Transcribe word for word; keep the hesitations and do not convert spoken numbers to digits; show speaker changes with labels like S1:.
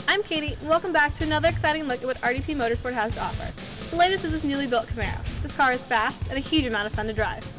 S1: I'm Katie, and welcome back to another exciting look at what R D P Motorsport has to offer. The latest is this newly built Camaro. This car is fast and a huge amount of fun to drive.